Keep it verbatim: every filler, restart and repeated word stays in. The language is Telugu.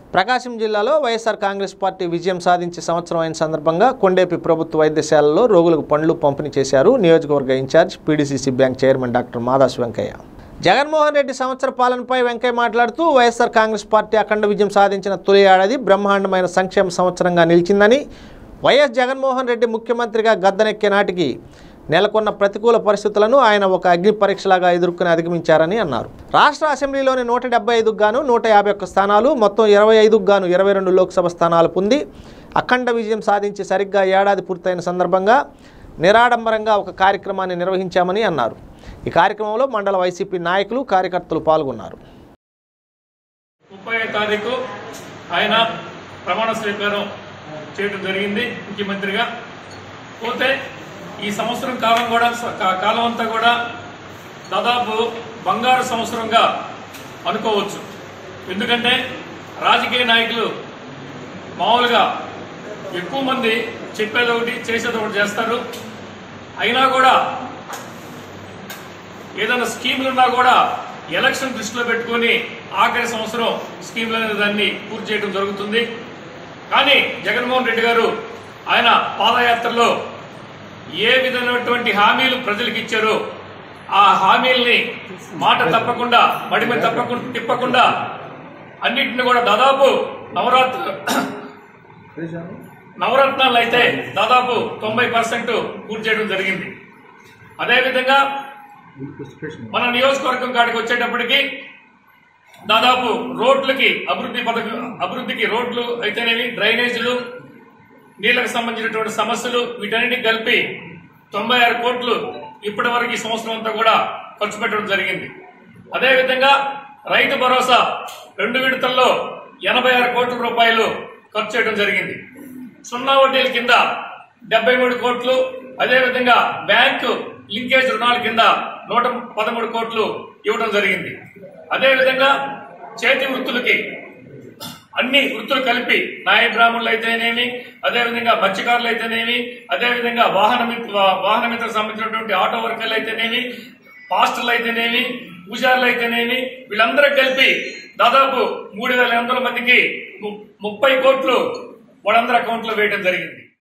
ప్రకాశం జిల్లాలో వైఎస్ఆర్ కాంగ్రెస్ పార్టీ విజయం సాధించే సంవత్సరం అయిన సందర్భంగా కొండేపి ప్రభుత్వ వైద్యశాలలో రోగులకు పండ్లు పంపిణీ చేశారు నియోజకవర్గ incharge PDCC bank chairman doctor Madasu Venkaiah. Jaganmohan Reddy సంవత్సర పాలనపై వెంకయ్య మాట్లాడుతూ వైఎస్ఆర్ కాంగ్రెస్ పార్టీ అఖండ విజయం సాధించిన తొలి ఏడాది బ్రహ్మాండమైన సంక్షేమ సంవత్సరంగా నిలిచిందని, వైఎస్ జగన్మోహన్ రెడ్డి ముఖ్యమంత్రిగా గద్దెనెక్కే నాటికి నెలకొన్న ప్రతికూల పరిస్థితులను ఆయన ఒక అగ్ని పరీక్షలాగా ఎదుర్కొని అధిగమించారని అన్నారు. రాష్ట్ర అసెంబ్లీలోని నూట డెబ్బై ఐదుకు గాను నూట యాభై ఒక్క స్థానాలు, మొత్తం ఇరవై ఐదుకు గాను ఇరవై రెండు లోక్సభ స్థానాలు పొంది అఖండ విజయం సాధించి సరిగ్గా ఏడాది పూర్తయిన సందర్భంగా నిరాడంబరంగా ఒక కార్యక్రమాన్ని నిర్వహించామని అన్నారు. ఈ కార్యక్రమంలో మండల వైసీపీ నాయకులు, కార్యకర్తలు పాల్గొన్నారు. ముప్పై తారీఖు ఆయన ప్రమాణ స్వీకారం చేయడం జరిగింది ముఖ్యమంత్రిగా. పోతే ఈ సంవత్సరం కాలం కూడా కాలం అంతా కూడా దాదాపు బంగారు సంవత్సరంగా అనుకోవచ్చు. ఎందుకంటే రాజకీయ నాయకులు మామూలుగా ఎక్కువ మంది చెప్పేది ఒకటి చేసేది ఒకటి చేస్తారు. అయినా కూడా ఏదైనా స్కీములు ఉన్నా కూడా ఎలక్షన్ దృష్టిలో పెట్టుకుని ఆఖరి సంవత్సరం స్కీములు అనే దాన్ని పూర్తి చేయడం జరుగుతుంది. కానీ జగన్మోహన్ రెడ్డి గారు ఆయన పాదయాత్రలో ఏ విధమైనటువంటి హామీలు ప్రజలకు ఇచ్చారో ఆ హామీల్ని మాట తప్పకుండా మడిమ తప్పకుండా తిప్పకుండా అన్నింటిని కూడా దాదాపు నవరాత్ర నవరత్నాలు అయితే దాదాపు తొంభై పర్సెంట్ పూర్తి చేయడం జరిగింది. అదేవిధంగా మన నియోజకవర్గం కాడికి వచ్చేటప్పటికి దాదాపు రోడ్లకి అభివృద్ధి పథకం అభివృద్ధికి రోడ్లు అయితేనేవి, డ్రైనేజీలు, నీళ్లకు సంబంధించినటువంటి సమస్యలు, వీటన్నిటికి కలిపి తొంభై ఆరు కోట్లు ఇప్పటి వరకు ఈ సంవత్సరం అంతా కూడా ఖర్చు పెట్టడం జరిగింది. అదేవిధంగా రైతు భరోసా రెండు విడతల్లో ఎనభై ఆరు కోట్ల రూపాయలు ఖర్చు చేయడం జరిగింది. సున్నా వడ్డీల కింద డెబ్బై మూడు కోట్లు, అదేవిధంగా బ్యాంకు లింకేజ్ రుణాల కింద నూట పదమూడు కోట్లు ఇవ్వడం జరిగింది. అదేవిధంగా చేతి వృత్తులకి అన్ని వృత్తులు కలిపి నాయ బ్రాహ్మణులు అయితేనేమి, అదేవిధంగా మత్స్యకారులు అయితేనేమి, అదేవిధంగా వాహన వాహన మిత్రకు సంబంధించినటువంటి ఆటో వర్కర్లు అయితేనేమి, పాస్టర్లు అయితేనేమి, పూజారులు అయితేనేమి, వీళ్ళందరూ కలిపి దాదాపు మూడు వేల ఎనిమిది వందల మందికి ముప్పై కోట్లు వాళ్ళందరి అకౌంట్లో వేయడం జరిగింది.